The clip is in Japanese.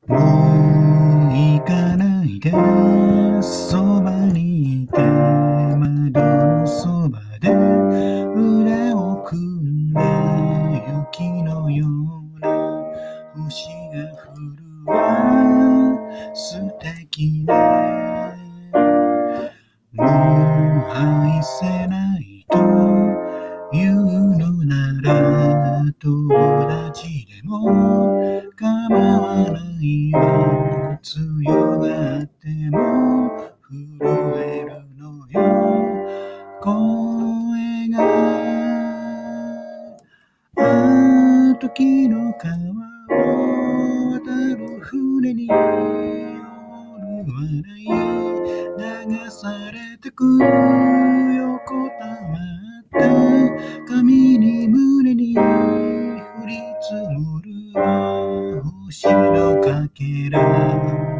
もう行かないで、そばにいて、窓のそばで腕を組んで、雪のような星が降るわ、素敵ね。もう愛せないと言うのなら、友達でも構わないわ。強がっても震えるのよ、声が。あの時の川を渡る船に夜はない、流されてく横たわった髪に胸に降り積もる星のかけら。